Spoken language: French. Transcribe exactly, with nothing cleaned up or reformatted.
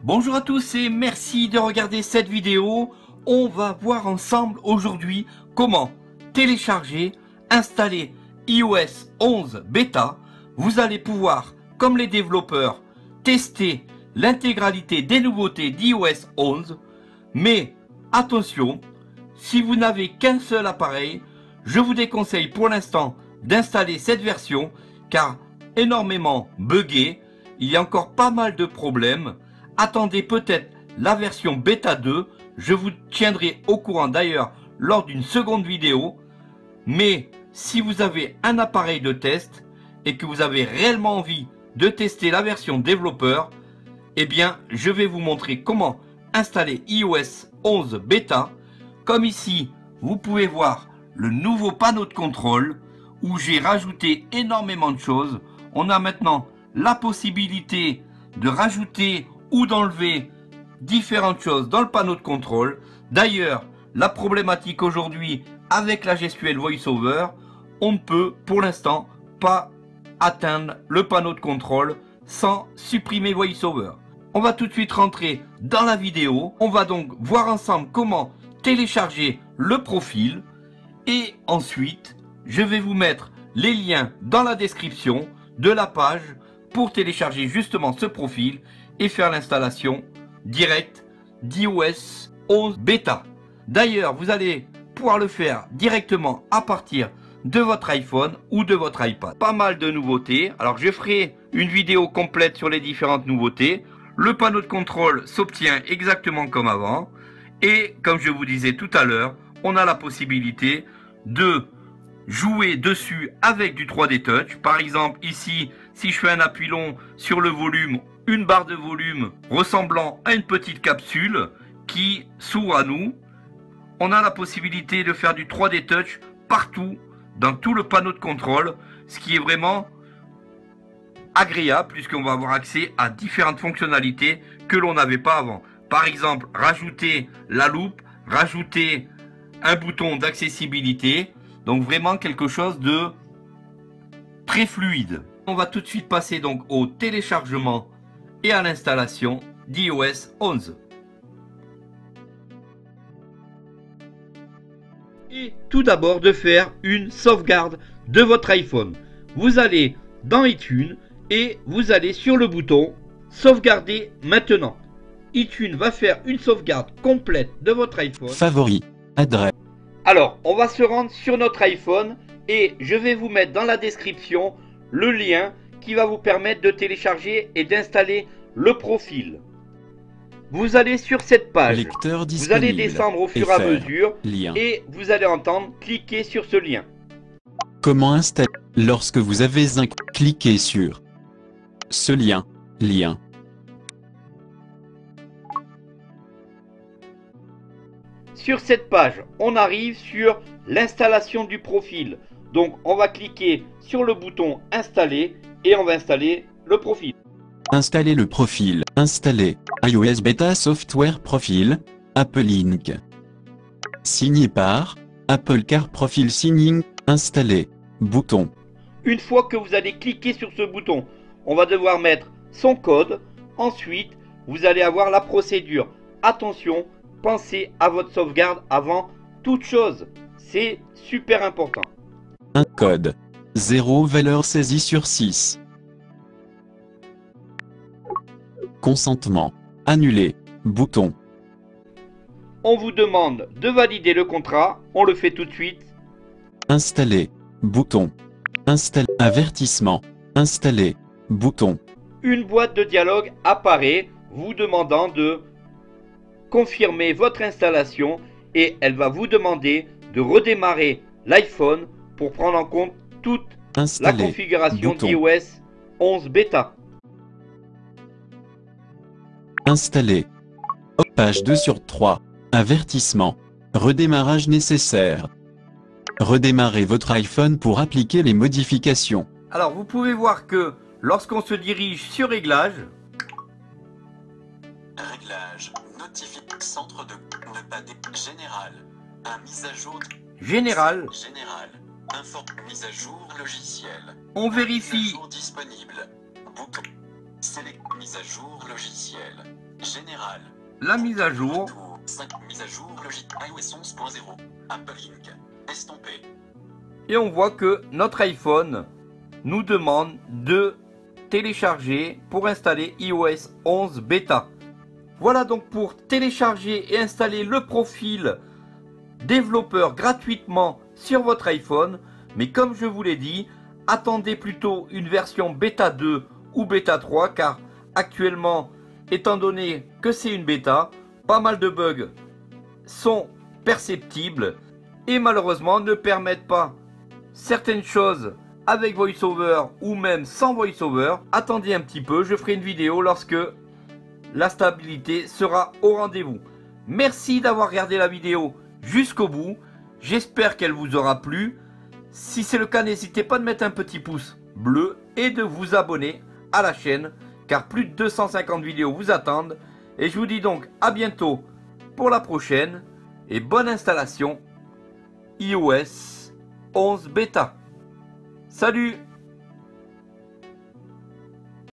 Bonjour à tous et merci de regarder cette vidéo. On va voir ensemble aujourd'hui comment télécharger, installer i O S onze bêta. Vous allez pouvoir, comme les développeurs, tester l'intégralité des nouveautés d'i O S onze. Mais attention, si vous n'avez qu'un seul appareil, je vous déconseille pour l'instant d'installer cette version car énormément buggée. Il y a encore pas mal de problèmes. Attendez peut-être la version bêta deux, je vous tiendrai au courant d'ailleurs lors d'une seconde vidéo. Mais si vous avez un appareil de test et que vous avez réellement envie de tester la version développeur, eh bien je vais vous montrer comment installer i O S onze bêta. Comme ici, vous pouvez voir le nouveau panneau de contrôle où j'ai rajouté énormément de choses. On a maintenant la possibilité de rajouter ou d'enlever différentes choses dans le panneau de contrôle. D'ailleurs, la problématique aujourd'hui avec la gestuelle VoiceOver, on ne peut pour l'instant pas atteindre le panneau de contrôle sans supprimer VoiceOver. On va tout de suite rentrer dans la vidéo. On va donc voir ensemble comment télécharger le profil et ensuite je vais vous mettre les liens dans la description de la page pour télécharger justement ce profil et faire l'installation directe d'i O S onze bêta. D'ailleurs, vous allez pouvoir le faire directement à partir de votre iPhone ou de votre iPad. Pas mal de nouveautés. Alors, je ferai une vidéo complète sur les différentes nouveautés. Le panneau de contrôle s'obtient exactement comme avant. Et comme je vous disais tout à l'heure, on a la possibilité de jouer dessus avec du trois D Touch. Par exemple, ici, si je fais un appui long sur le volume, une barre de volume ressemblant à une petite capsule qui s'ouvre à nous. On a la possibilité de faire du trois D Touch partout, dans tout le panneau de contrôle, ce qui est vraiment agréable puisqu'on va avoir accès à différentes fonctionnalités que l'on n'avait pas avant. Par exemple, rajouter la loupe, rajouter un bouton d'accessibilité. Donc vraiment quelque chose de très fluide. On va tout de suite passer donc au téléchargement et à l'installation d'i O S onze. Et tout d'abord de faire une sauvegarde de votre iPhone. Vous allez dans iTunes et vous allez sur le bouton sauvegarder maintenant. iTunes va faire une sauvegarde complète de votre iPhone. Favoris, adresse. Alors, on va se rendre sur notre iPhone et je vais vous mettre dans la description le lien qui va vous permettre de télécharger et d'installer le profil. Vous allez sur cette page, Lecteur vous allez descendre au fur et à mesure lien. Et vous allez entendre cliquer sur ce lien. Comment installer? Lorsque vous avez un cliquez sur ce lien, lien. Sur cette page, on arrive sur l'installation du profil. Donc, on va cliquer sur le bouton installer et on va installer le profil. Installer le profil. Installer iOS Beta Software Profile. Apple Inc. Signé par Apple Car Profile Signing. Installer. Bouton. Une fois que vous allez cliquer sur ce bouton, on va devoir mettre son code. Ensuite, vous allez avoir la procédure. Attention, pensez à votre sauvegarde avant toute chose. C'est super important. Un code. zéro valeur saisie sur six. Consentement. Annuler. Bouton. On vous demande de valider le contrat. On le fait tout de suite. Installer. Bouton. Installer. Avertissement. Installer. Bouton. Une boîte de dialogue apparaît vous demandant de confirmer votre installation et elle va vous demander de redémarrer l'iPhone pour prendre en compte toute Installer. la configuration Bouton. d'i O S onze bêta. Installer. Page deux sur trois. Avertissement. Redémarrage nécessaire. Redémarrez votre iPhone pour appliquer les modifications. Alors vous pouvez voir que lorsqu'on se dirige sur Réglages, Réglage, notification, centre de ne pas dé... Général, un mise à jour. Général, Général, info, mise à jour logiciel. on Mise à vérifie jour disponible. Bouton. Select, mise à jour logiciel. Général. la mise à jour. cinq. Mise à jour logique iOS onze point zéro. Apple Inc. Estampé. Et on voit que notre iPhone nous demande de télécharger pour installer i O S onze bêta. Voilà donc pour télécharger et installer le profil développeur gratuitement sur votre iPhone. Mais comme je vous l'ai dit, attendez plutôt une version bêta deux ou bêta trois, car actuellement, étant donné que c'est une bêta, pas mal de bugs sont perceptibles et malheureusement ne permettent pas certaines choses avec VoiceOver ou même sans VoiceOver. Attendez un petit peu, je ferai une vidéo lorsque la stabilité sera au rendez-vous. Merci d'avoir regardé la vidéo jusqu'au bout. J'espère qu'elle vous aura plu. Si c'est le cas, n'hésitez pas de mettre un petit pouce bleu et de vous abonner à la chaîne, car plus de deux cent cinquante vidéos vous attendent. Et je vous dis donc à bientôt pour la prochaine et bonne installation i O S onze bêta. Salut!